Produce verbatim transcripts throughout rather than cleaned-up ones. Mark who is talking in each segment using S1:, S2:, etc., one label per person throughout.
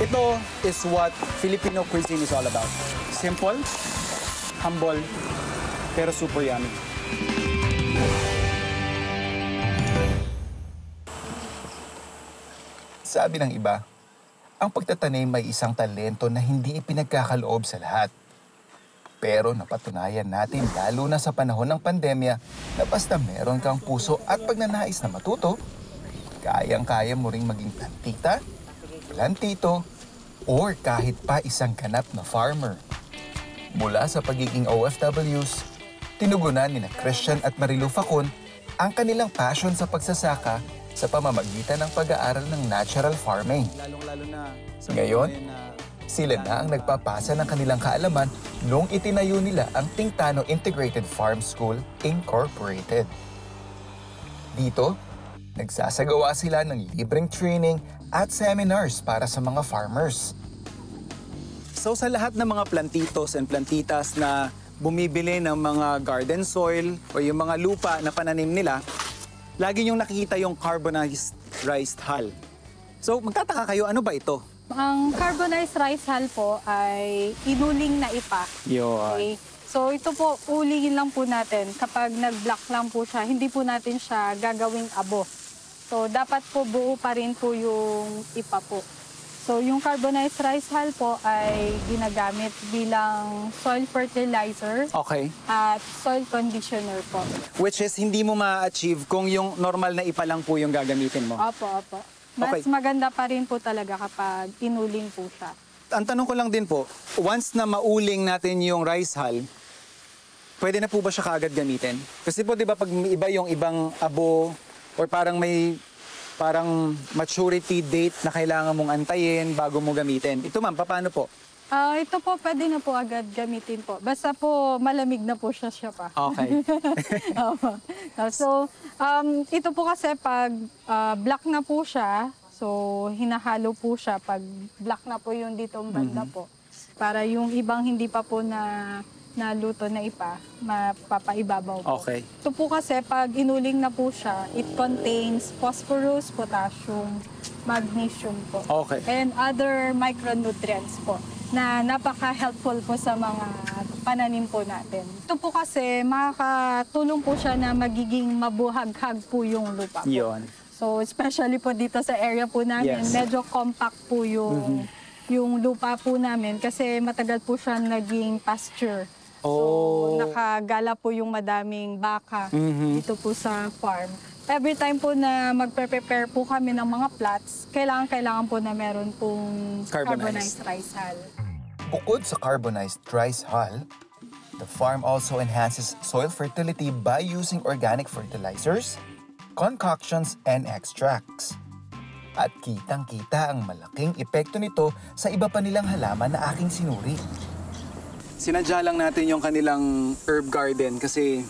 S1: Ito is what Filipino cuisine is all about. Simple, humble, pero super yummy.
S2: Sabi ng iba, ang pagtatanim may isang talento na hindi ipinagkakaloob sa lahat. Pero napatunayan natin lalo na sa panahon ng pandemya na basta meron kang puso at pagnanais na matuto, kayang-kaya mo ring maging plantita, plantito, or kahit pa isang ganap na farmer. Mula sa pagiging O F Ws, tinugunan ni na Christian at Marilu Facon ang kanilang passion sa pagsasaka sa pamamagitan ng pag-aaral ng natural farming. Ngayon, sila na ang nagpapasa ng kanilang kaalaman noong itinayo nila ang Tingtano Integrated Farm School Incorporated. Dito, nagsasagawa sila ng libreng training at seminars para sa mga farmers.
S1: So sa lahat ng mga plantitos and plantitas na bumibili ng mga garden soil o yung mga lupa na pananim nila, lagi niyong nakikita yung carbonized rice hull. So magtataka kayo, ano ba ito?
S3: Ang carbonized rice hull po ay inuling na ipa.
S1: Yun.
S3: Okay. So ito po, ulingin lang po natin. Kapag nag-block lang po siya, hindi po natin siya gagawing abo. So dapat po buo pa rin po yung ipa po. So yung carbonized rice hull po ay ginagamit bilang soil fertilizer
S1: Okay.
S3: at soil conditioner po.
S1: Which is hindi mo ma-achieve kung yung normal na ipa lang po yung gagamitin mo.
S3: Opo, opo. Mas
S1: Okay.
S3: maganda pa rin po talaga kapag inuling po siya.
S1: Ang tanong ko lang din po, once na mauling natin yung rice hull, pwede na po ba siya kaagad gamitin? Kasi po di ba pag iba yung ibang abo or parang may parang maturity date na kailangan mong antayin bago mo gamitin. Ito ma'am, paano po?
S3: Ah, ito po pwede na po agad gamitin po. Basta po malamig na po siya siya pa.
S1: Okay.
S3: Opo. So, um, ito po kasi pag uh, black na po siya, so hinahalo po siya pag black na po yung ditong banda
S1: Mm-hmm.
S3: po. Para yung ibang hindi pa po na naluto na ipa, mapapaibabaw po.
S1: Okay.
S3: Ito po kasi pag inuling na po siya, it contains phosphorus, potassium, magnesium po.
S1: Okay.
S3: And other micronutrients po na napaka-helpful po sa mga pananim po natin. Ito po kasi makakatulong po siya na magiging mabuhaghag po yung lupa po.
S1: Yun.
S3: So especially po dito sa area po namin,
S1: Yes.
S3: medyo compact po yung, mm-hmm. yung lupa po namin kasi matagal po siya naging pasture.
S1: Oh.
S3: So nakagala po yung madaming baka
S1: Mm-hmm.
S3: dito po sa farm. Every time po na magpe-prepare po kami ng mga plots, kailangan-kailangan po na meron pong
S1: Carbonized.
S3: carbonized rice hull.
S2: Bukod sa carbonized rice hull, the farm also enhances soil fertility by using organic fertilizers, concoctions, and extracts. At kitang-kita ang malaking epekto nito sa iba pa nilang halaman na aking sinuri.
S1: Sinadya lang natin yung kanilang herb garden kasi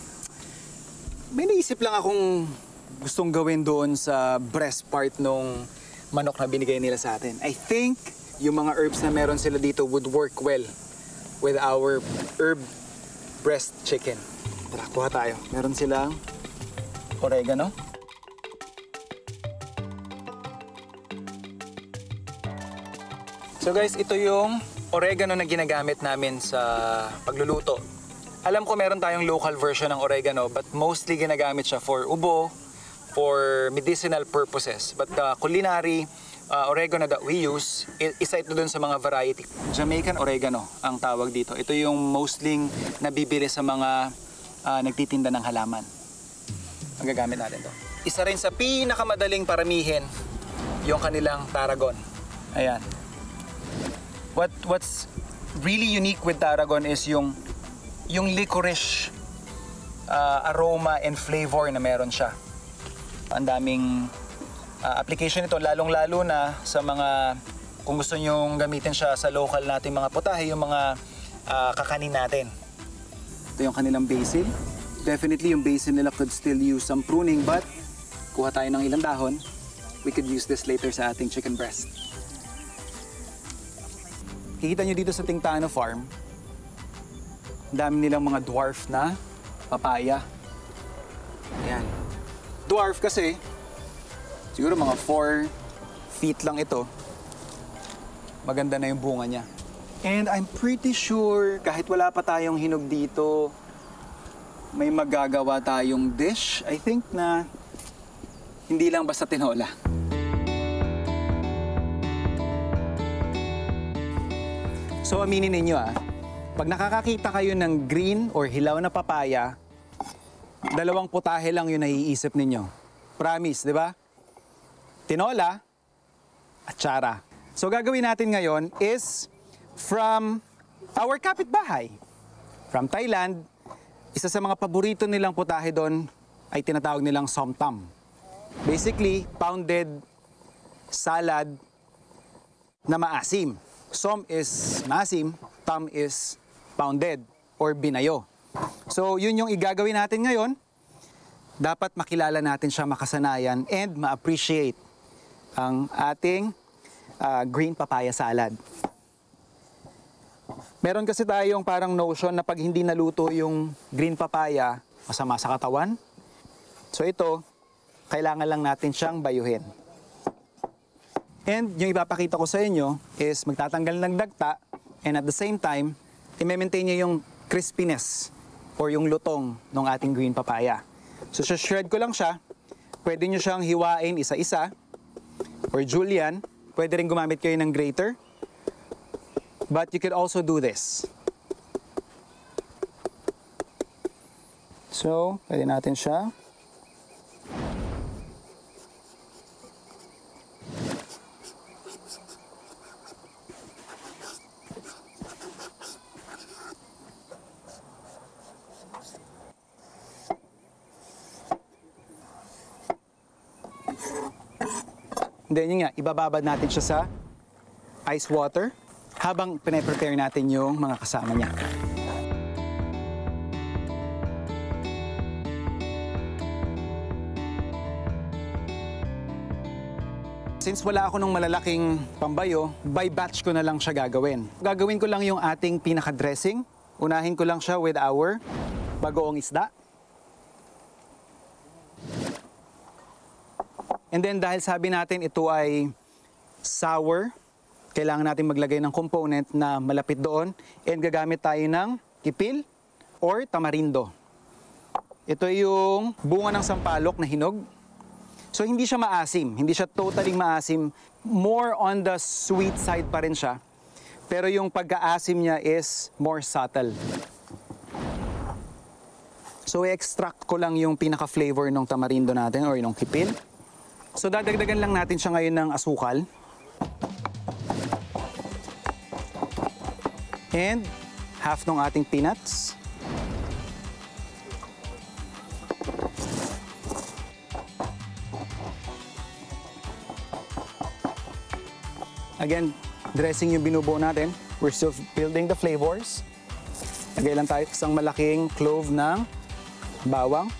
S1: may naisip lang akong gustong gawin doon sa breast part nung manok na binigay nila sa atin. I think yung mga herbs na meron sila dito would work well with our herb breast chicken. Tara, kuha tayo. Meron silang oregano. So guys, ito yung oregano na ginagamit namin sa pagluluto. Alam ko meron tayong local version ng oregano, but mostly ginagamit siya for ubo, for medicinal purposes. But the culinary uh, oregano that we use, isa ito dun sa mga variety. Jamaican oregano ang tawag dito. Ito yung mostly nabibili sa mga uh, nagtitinda ng halaman. Ang gagamit natin to. Isa rin sa pinakamadaling paramihin, yung kanilang tarragon. Ayan. What what's really unique with tarragon is yung yung licorice uh, aroma and flavor na meron siya. Ang daming uh, application nito, lalong-lalo na sa mga kung gusto nyong gamitin siya sa local nating mga putahe, yung mga uh, kakanin natin. Ito yung kanilang basil. Definitely yung basil nila could still use some pruning, but kuha tayo ng ilang dahon. We could use this later sa ating chicken breast. Kikita nyo dito sa Tingtano Farm, ang dami nilang mga dwarf na papaya. Ayan. Dwarf kasi, siguro mga four feet lang ito. maganda na yung bunga niya. And I'm pretty sure kahit wala pa tayong hinog dito, may magagawa tayong dish. I think na hindi lang basta tinola. So aminin ninyo ah, pag nakakakita kayo ng green or hilaw na papaya, dalawang putahe lang yung naiisip ninyo. Promise, di ba? Tinola at tsara. So gagawin natin ngayon is from our kapitbahay. From Thailand, isa sa mga paborito nilang putahe doon ay tinatawag nilang somtam. Basically, pounded salad na maasim. Som is maasim, tam is pounded or binayo. So yun yung igagawin natin ngayon. Dapat makilala natin siya, makasanayan, and ma-appreciate ang ating uh, green papaya salad. Meron kasi tayong parang notion na pag hindi naluto yung green papaya, masama sa katawan. So ito, kailangan lang natin siyang bayuhin. And yung ipapakita ko sa inyo is magtatanggal ng dagta, and at the same time, i-maintain niya yung crispiness or yung lutong ng ating green papaya. So shred ko lang siya. Pwede nyo siyang hiwain isa-isa or julienne. Pwede rin gumamit kayo ng grater. But you could also do this. So, pwede natin siya. Then yun nga, ibababad natin siya sa ice water habang pinaprepare natin yung mga kasama niya. Since wala ako nung malalaking pambayo, by batch ko na lang siya gagawin. Gagawin ko lang yung ating pinaka-dressing. Unahin ko lang siya with our bagoong isda. And then dahil sabi natin ito ay sour, kailangan natin maglagay ng component na malapit doon, and gagamit tayo ng kipil or tamarindo. Ito yung bunga ng sampalok na hinog. So hindi siya maasim, hindi siya totally maasim. More on the sweet side pa rin siya. Pero yung pagka-asim niya is more subtle. So i-extract ko lang yung pinaka-flavor ng tamarindo natin or yung kipil. So dadagdagan lang natin siya ngayon ng asukal. And half ng ating peanuts. Again, dressing yung binubuo natin. We're still building the flavors. Lagay lang tayo isang malaking clove ng bawang.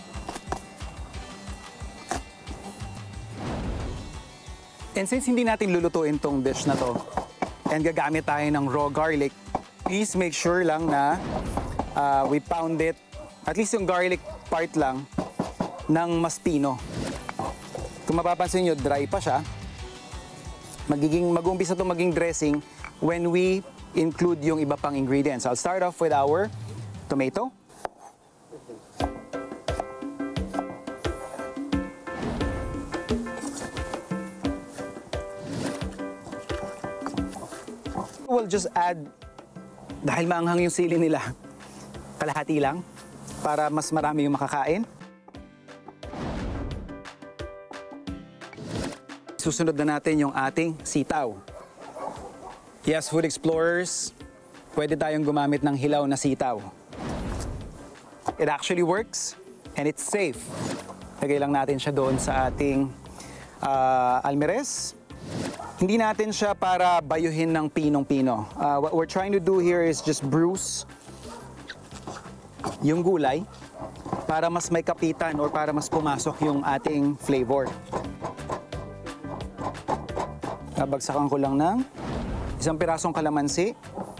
S1: And since hindi natin lulutuin tong dish na to, and gagamit tayo ng raw garlic, please make sure lang na uh, we pound it, at least yung garlic part lang, ng mas pino. Kung mapapansin nyo, dry pa siya. Magiging, mag-umpisa ito maging dressing when we include yung iba pang ingredients. I'll start off with our tomato. We'll just add, dahil maanghang yung sili nila, kalahati lang para mas marami yung makakain. Susunod na natin yung ating sitaw. Yes, food explorers, pwede tayong gumamit ng hilaw na sitaw. It actually works and it's safe. Lagay lang natin siya doon sa ating uh, almeres. Hindi natin siya para bayuhin ng pinong-pino. Uh, what we're trying to do here is just bruise yung gulay para mas may kapitan or para mas pumasok yung ating flavor. Babagsakan ko lang ng isang pirasong kalamansi.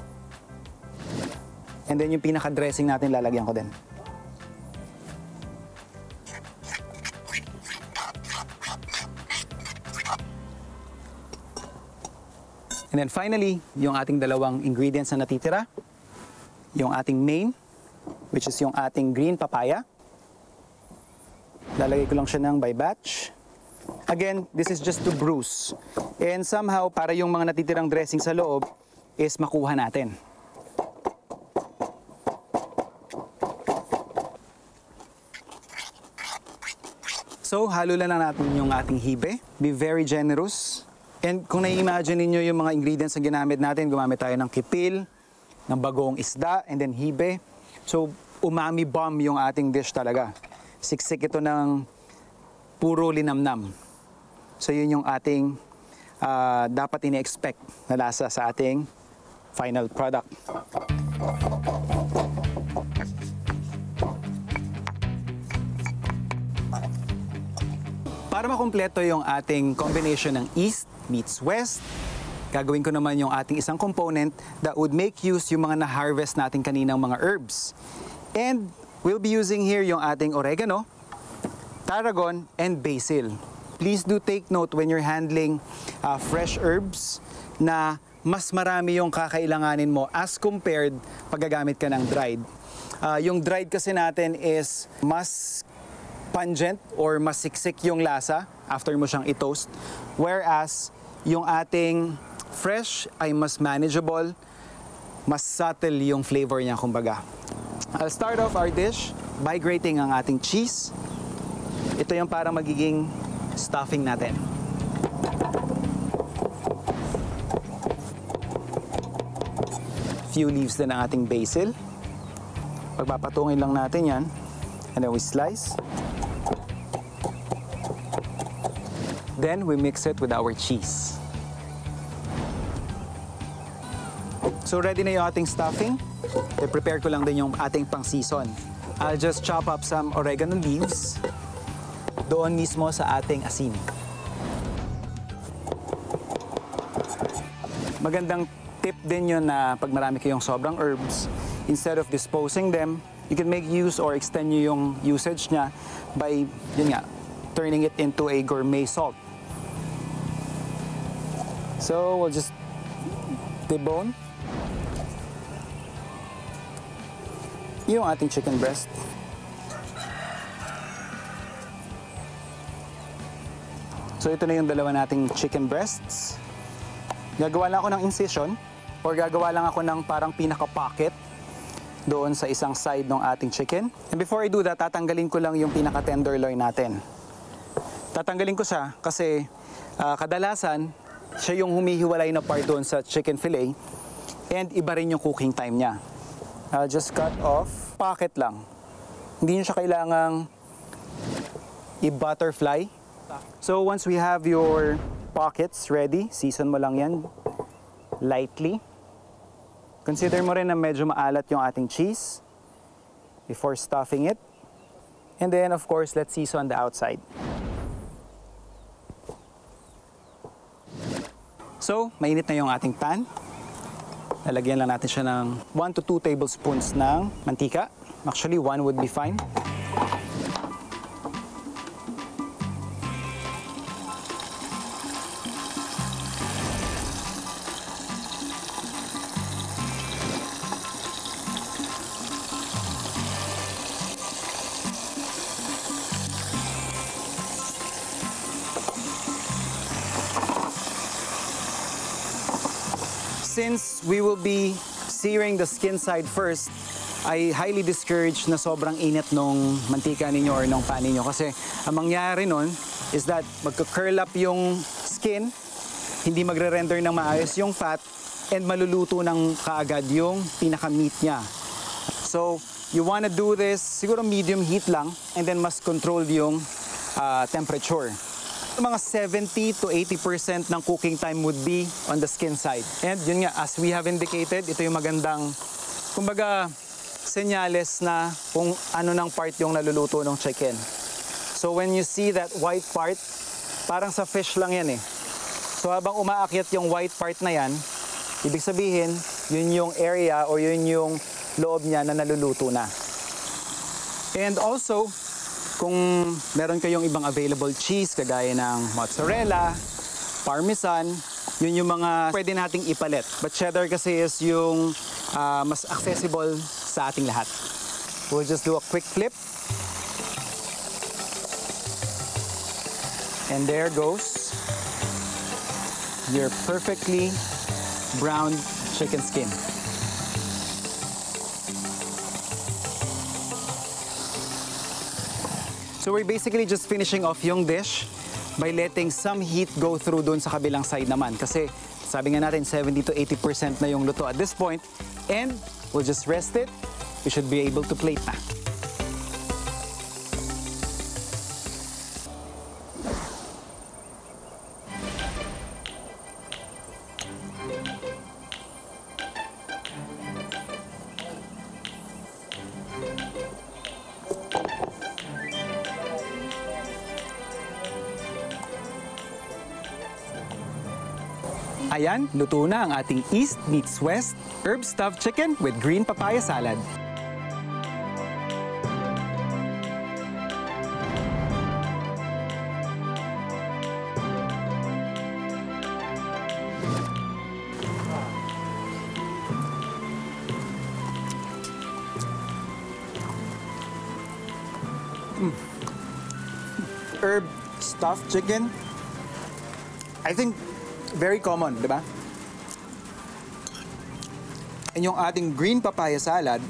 S1: And then yung pinaka-dressing natin lalagyan ko din. And then finally, yung ating dalawang ingredients na natitira. Yung ating main, which is yung ating green papaya. Lalagay ko lang siya ng by batch. Again, this is just to bruise. And somehow, para yung mga natitirang dressing sa loob is makuha natin. So, halo lang natin yung ating hibe. Be very generous. And kung nai-imagine niyo yung mga ingredients na ginamit natin, gumamit tayo ng kipil, ng bagong isda, and then hibe. So, umami bomb yung ating dish talaga. Siksik ito ng puro linamnam. So, yun yung ating uh, dapat ini-expect na lasa sa ating final product. Para makumpleto yung ating combination ng East meets West, gagawin ko naman yung ating isang component that would make use yung mga na-harvest natin kaninang mga herbs. And we'll be using here yung ating oregano, tarragon, and basil. Please do take note when you're handling uh, fresh herbs na mas marami yung kakailanganin mo as compared pag gagamit ka ng dried. Uh, yung dried kasi natin is mas pungent or mas siksik yung lasa after mo siyang i-toast. Whereas yung ating fresh ay mas manageable, mas subtle yung flavor niya kumbaga. I'll start off our dish by grating ang ating cheese. Ito yung parang magiging stuffing natin. Few leaves din ng ating basil. Pagpapatungin lang natin yan. And then we slice. Then we mix it with our cheese. So ready na yung ating stuffing. I-prepare ko lang din yung ating pang-season. I'll just chop up some oregano leaves doon mismo sa ating asin. Magandang tip din yun na pag marami kayong sobrang herbs, instead of disposing them, you can make use or extend nyo yung usage niya by, yun nga, turning it into a gourmet salt. So we'll just debone yung ating chicken breast. So ito na yung dalawa nating chicken breasts. Gagawa lang ako ng incision or gagawa lang ako ng parang pinaka-pocket doon sa isang side ng ating chicken. And before I do that, tatanggalin ko lang yung pinaka-tenderloin natin. Tatanggalin ko siya kasi uh, kadalasan siya yung humihiwalay na part doon sa chicken fillet and iba rin yung cooking time niya. I'll just cut off pocket lang. Hindi nyo siya kailangang i-butterfly. So once we have your pockets ready, season mo lang yan lightly. Consider mo rin na medyo maalat yung ating cheese before stuffing it. And then of course, let's season the outside. So, mainit na yung ating pan. Lalagyan lang natin siya ng one to two tablespoons ng mantika. Actually, one would be fine. Since we will be searing the skin side first, I highly discourage na sobrang init nung mantika ninyo or nung pan ninyo. Kasi ang mangyayari nun is that magka-curl up yung skin, hindi magre-render ng maayos yung fat, and maluluto ng kaagad yung pinaka-meat niya. So, you wanna do this, siguro medium heat lang, and then mas control yung uh, temperature. Mga seventy to eighty percent ng cooking time would be on the skin side. And yun nga, as we have indicated, ito yung magandang, kumbaga, senyales na kung ano ng part yung naluluto ng chicken. So when you see that white part, parang sa fish lang yan eh. So habang umaakyat yung white part na yan, ibig sabihin, yun yung area o yun yung loob niya na naluluto na. And also, kung meron kayong ibang available cheese, kagaya ng mozzarella, parmesan, Yun yung mga pwede nating ipalit. But cheddar kasi is yung uh, mas accessible sa ating lahat. We'll just do a quick flip. And there goes your perfectly browned chicken skin. So we're basically just finishing off yung dish by letting some heat go through dun sa kabilang side naman. Kasi sabi nga natin, seventy to eighty percent na yung luto at this point. And we'll just rest it. We should be able to plate na. Ayan, luto na ang ating East meets West herb stuffed chicken with green papaya salad. Mm. Herb stuffed chicken, I think very common, di ba? And yung ating green papaya salad,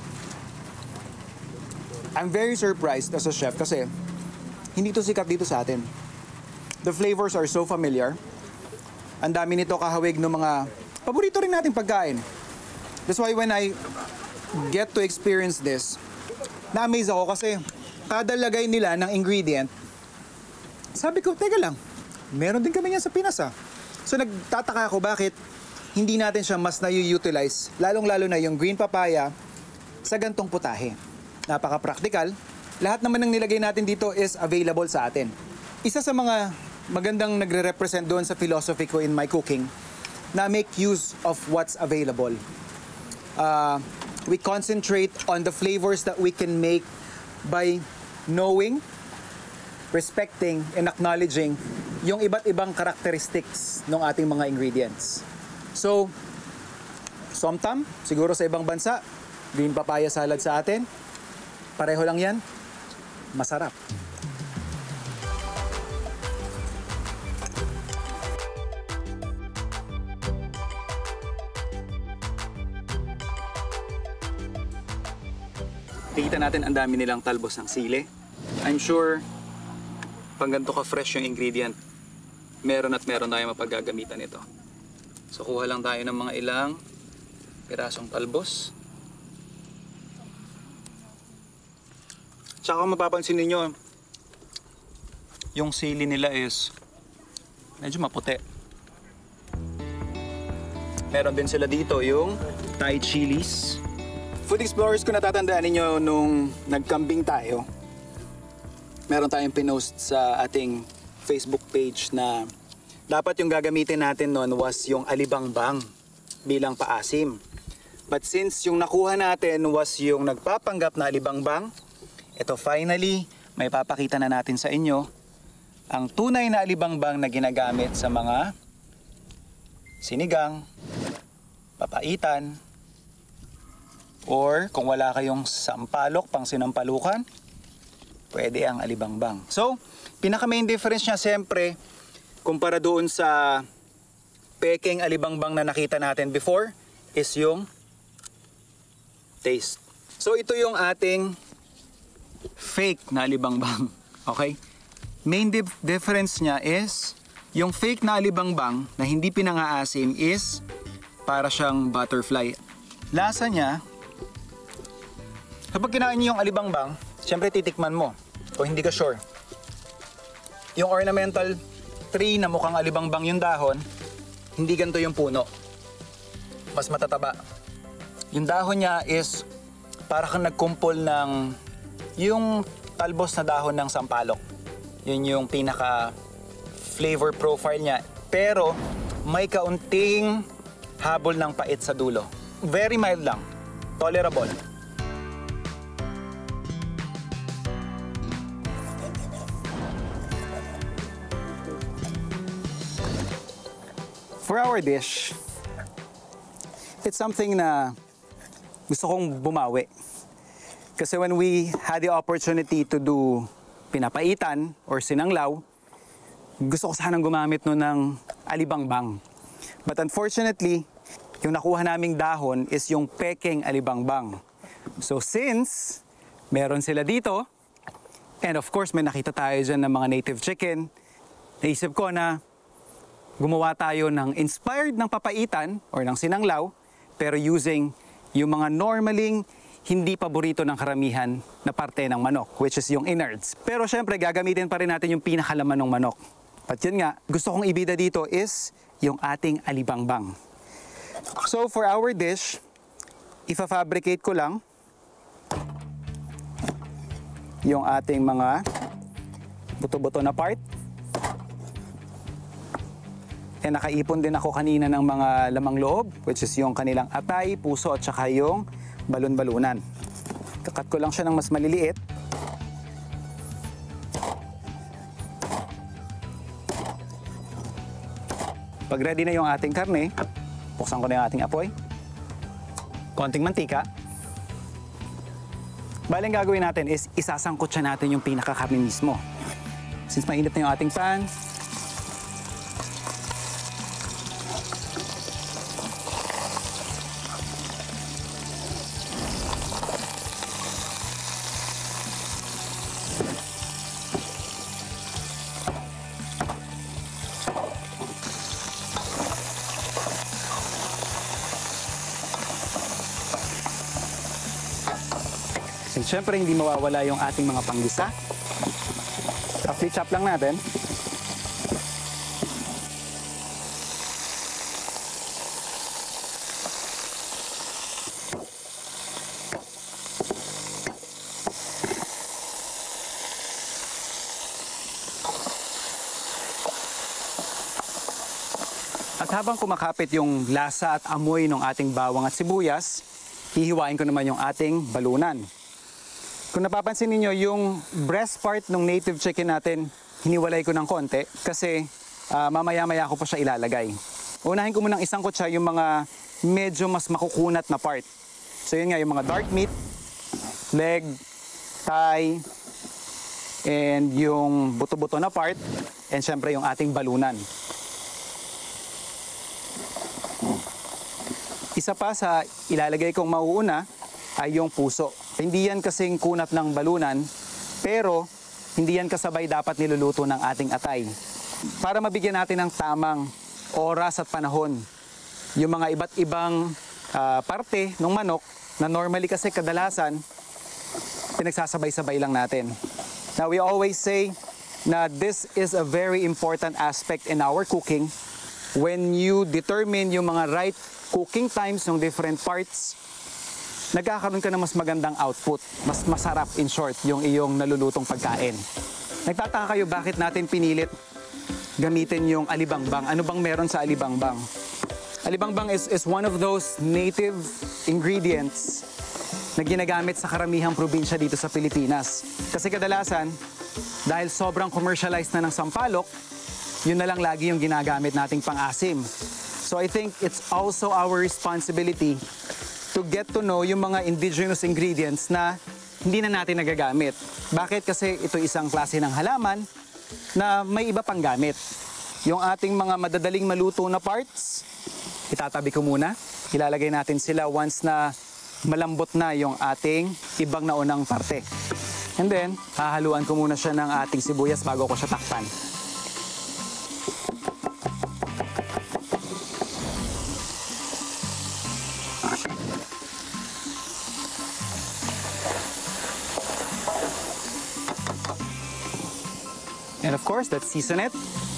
S1: I'm very surprised as a chef kasi hindi to sikat dito sa atin. The flavors are so familiar. Ang dami nito kahawig ng mga paborito rin nating pagkain. That's why when I get to experience this, na-amaze ako kasi kada lagay nila ng ingredient, sabi ko, teka lang, meron din kami yan sa Pinas ah. So nagtataka ako bakit hindi natin siya mas na-utilize, lalong-lalo na yung green papaya sa gantong putahe. Napaka-practical. Lahat naman ng nilagay natin dito is available sa atin. Isa sa mga magandang nagre-represent doon sa philosophy ko in my cooking na make use of what's available. Uh, we concentrate on the flavors that we can make by knowing, respecting, and acknowledging yung iba't ibang characteristics ng ating mga ingredients. So, somtam, siguro sa ibang bansa, green papaya salad sa atin, pareho lang yan, masarap. Kita natin ang dami nilang talbos ng sili. I'm sure pag ganito ka fresh yung ingredient, meron at meron tayo mapaggagamitan ito. So kuha lang tayo ng mga ilang pirasong talbos. Tsaka mapapansin niyo, yung sili nila is medyo maputi. Meron din sila dito yung Thai chilies. Food Explorers, kung natatandaan ninyo nung nagkambing tayo, meron tayong pinost sa ating Facebook page na dapat yung gagamitin natin noon was yung alibangbang bilang paasim. But since yung nakuha natin was yung nagpapanggap na alibangbang, ito finally, may papakita na natin sa inyo ang tunay na alibangbang na ginagamit sa mga sinigang, papaitan, or kung wala kayong sampalok, pang sinampalukan, pwede ang alibangbang. So, pinaka main difference niya siyempre, kumpara doon sa pekeng alibangbang na nakita natin before, is yung taste. So, ito yung ating fake na alibangbang. Okay? Main dif difference niya is, yung fake na alibangbang na hindi pinangaasim is para siyang butterfly. Lasa niya, kapag kinain niyo yung alibangbang, siyempre titikman mo o hindi ka sure. Yung ornamental tree na mukhang alibangbang yung dahon, hindi ganito yung puno. Mas matataba. Yung dahon niya is para kang nagkumpol ng yung talbos na dahon ng sampalok. Yun yung pinaka flavor profile niya. Pero may kaunting habol ng pait sa dulo. Very mild lang. Tolerable. For our dish, it's something na gusto kong bumawi. Kasi when we had the opportunity to do pinapaitan or sinanglaw, gusto ko sanang gumamit no ng alibangbang. But unfortunately, yung nakuha naming dahon is yung pekeng alibangbang. So since meron sila dito, and of course may nakita tayo dyan ng mga native chicken, naisip ko na gumawa tayo ng inspired ng papaitan or ng sinanglaw, pero using yung mga normaling hindi paborito ng karamihan na parte ng manok, which is yung innards. Pero syempre, gagamitin pa rin natin yung pinakalaman ng manok. At yun nga, gusto kong ibida dito is yung ating alibangbang. So for our dish, ifa-fabricate ko lang yung ating mga buto-buto na part. And nakaipon din ako kanina ng mga lamang loob, which is yung kanilang atay, puso at saka yung balon-balunan. Kakat ko lang siya ng mas maliliit. Pag ready na yung ating karne, buksan ko na yung ating apoy. Konting mantika. Bale, ang gagawin natin is isasangkot siya natin yung pinakakarne mismo. Since mainit na yung ating pan, and syempre, hindi mawawala yung ating mga panggisa. Roughly chop lang natin. At habang kumakapit yung lasa at amoy ng ating bawang at sibuyas, hihiwain ko naman yung ating balunan. Kung napapansin niyo yung breast part ng native chicken natin, hiniwalay ko ng konti kasi uh, mamaya-maya ko pa siya ilalagay. Unahin ko munang isangkot siya yung mga medyo mas makukunat na part. So yun nga, yung mga dark meat, leg, thigh, and yung buto-buto na part, and syempre yung ating balunan. Isa pa sa ilalagay kong mauuna ay yung puso. Hindi yan kasing kunat ng balunan, pero hindi yan kasabay dapat niluluto ng ating atay. Para mabigyan natin ng tamang oras at panahon, yung mga iba't ibang uh, parte ng manok na normally kasi kadalasan, pinagsasabay-sabay lang natin. Now we always say na this is a very important aspect in our cooking. When you determine yung mga right cooking times ng different parts, nagkakaroon ka ng mas magandang output, mas masarap in short yung iyong nalulutong pagkain. Nagtataka kayo bakit natin pinilit gamitin yung alibangbang? Ano bang meron sa alibangbang? Alibangbang is, is one of those native ingredients na ginagamit sa karamihang probinsya dito sa Pilipinas. Kasi kadalasan, dahil sobrang commercialized na ng sampalok, yun na lang lagi yung ginagamit nating pang-asim. So I think it's also our responsibility to get to know yung mga indigenous ingredients na hindi na natin nagagamit. Bakit? Kasi ito isang klase ng halaman na may iba pang gamit. Yung ating mga madadaling maluto na parts, itatabi ko muna. Ilalagay natin sila once na malambot na yung ating ibang naunang parte. And then, hahaluan ko muna siya ng ating sibuyas bago ko siya takpan. And of course, let's season it.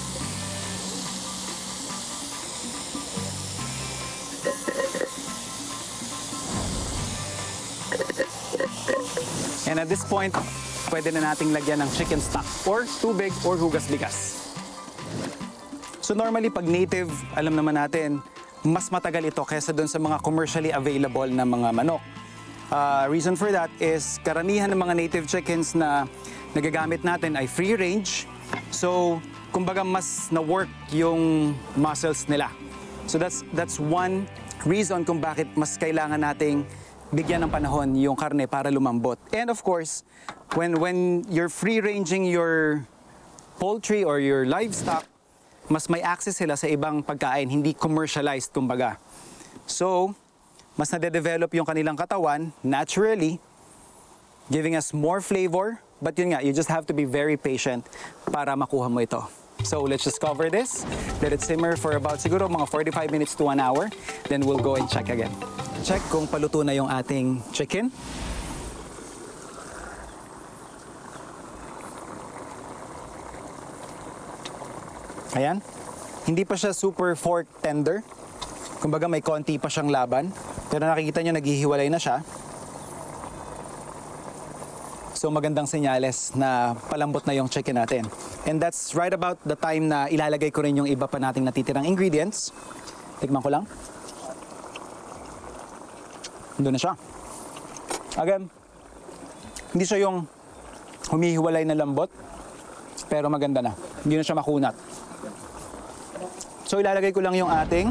S1: And at this point, pwede na nating lagyan ng chicken stock or tubig or hugas-bigas. So normally, pag native, alam naman natin, mas matagal ito kaysa dun sa mga commercially available na mga manok. Uh, reason for that is karamihan ng mga native chickens na nagagamit natin ay free range. So, kumbaga mas na-work yung muscles nila. So that's, that's one reason kung bakit mas kailangan nating bigyan ng panahon yung karne para lumambot. And of course, when, when you're free-ranging your poultry or your livestock, mas may access sila sa ibang pagkain, hindi commercialized kumbaga. So, mas nade-develop yung kanilang katawan naturally, giving us more flavor. But yun nga, you just have to be very patient para makuha mo ito. So let's just cover this, let it simmer for about siguro mga forty-five minutes to an hour. Then we'll go and check again. Check kung paluto na yung ating chicken. Ayan. Hindi pa siya super fork tender. Kumbaga may konti pa siyang laban. Pero nakikita nyo, naghihiwalay na siya. So magandang senyales na palambot na yung chicken natin. And that's right about the time na ilalagay ko rin yung iba pa nating natitirang ingredients. Tikman ko lang. Doon na siya. Again, hindi siya yung humihiwalay na lambot, pero maganda na. Hindi na siya makunat. So ilalagay ko lang yung ating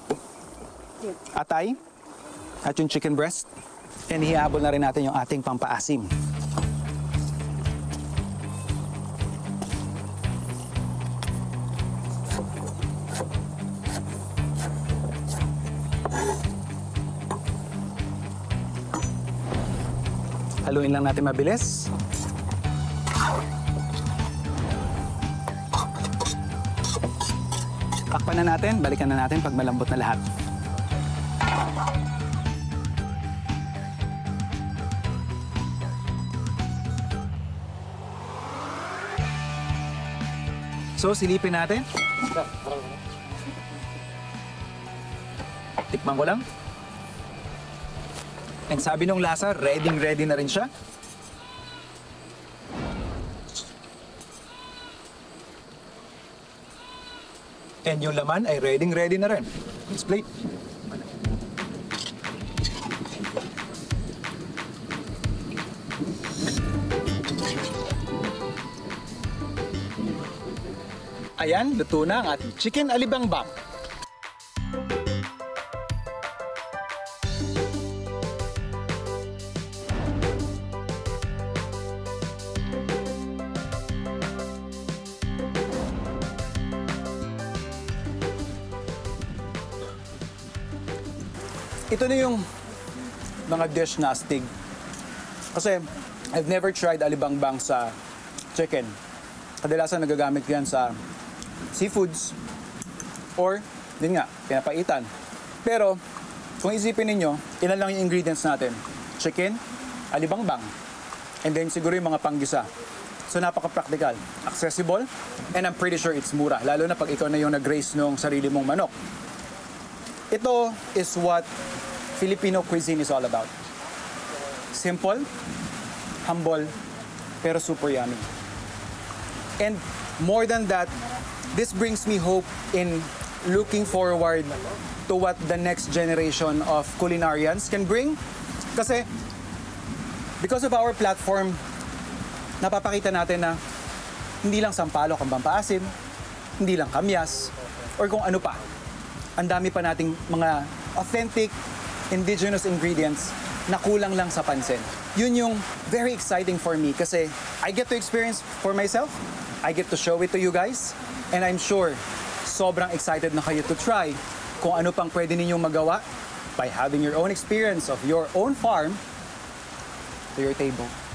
S1: atay at yung chicken breast. And hihabol na rin natin yung ating pampaasim. Haluin lang natin mabilis. Takpan na natin, balikan na natin pag malambot na lahat. So, silipin natin. Tikman ko lang. And sabi nung lasa, ready-ready na rin siya. And yung laman ay ready-ready na rin. Let's plate. Ayan, luto na ang ating chicken alibangbang. Ito na yung mga dish na astig. Kasi I've never tried alibangbang sa chicken. Kadalasan nagagamit yan sa seafoods or, din nga, pinapaitan. Pero, kung isipin ninyo, ilan lang yung ingredients natin? Chicken, alibangbang, and then siguro yung mga panggisa. So, napaka-practical, accessible, and I'm pretty sure it's mura. Lalo na pag ikaw na yung nag-raise nung sarili mong manok. Ito is what Filipino cuisine is all about. Simple, humble, pero super yummy. And more than that, this brings me hope in looking forward to what the next generation of culinarians can bring. Kasi, because of our platform, napapakita natin na hindi lang sampalok ang pampaasim, hindi lang kamyas, or kung ano pa. Ang dami pa nating mga authentic, indigenous ingredients na kulang lang sa pansin. Yun yung very exciting for me kasi I get to experience for myself, I get to show it to you guys, and I'm sure sobrang excited na kayo to try kung ano pang pwede ninyong magawa by having your own experience of your own farm to your table.